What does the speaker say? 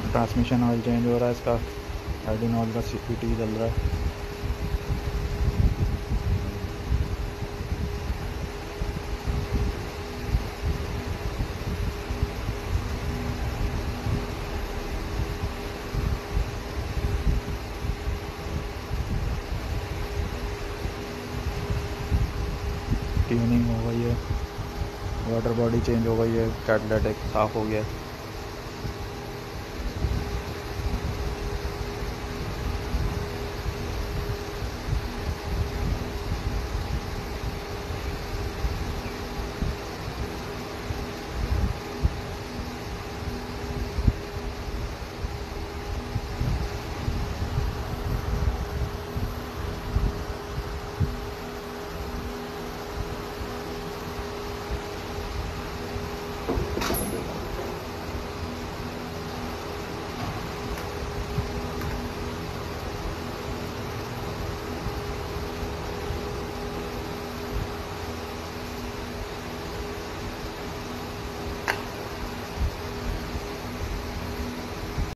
Transmission oil change हो रहा है इसका, हेडिंग ऑयल का CVT चल रहा है। ट्यूनिंग हो गई है, वाटर बॉडी चेंज हो गई है, कैटलाइटिक साफ़ हो गया है।